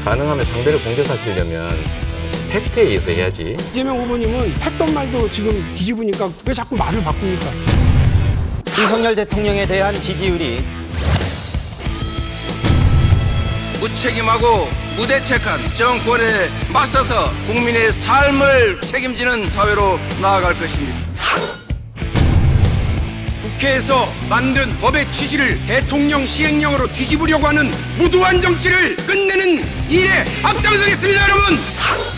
가능하면 상대를 공격하시려면 팩트에 의해서 해야지. 이재명 후보님은 했던 말도 지금 뒤집으니까 왜 자꾸 말을 바꿉니까? 윤석열 대통령에 대한 지지율이 무책임하고 무대책한 정권에 맞서서 국민의 삶을 책임지는 사회로 나아갈 것입니다. 국회에서 만든 법의 취지를 대통령 시행령으로 뒤집으려고 하는 무도한 정치를 끝내는 일에 앞장서겠습니다, 여러분!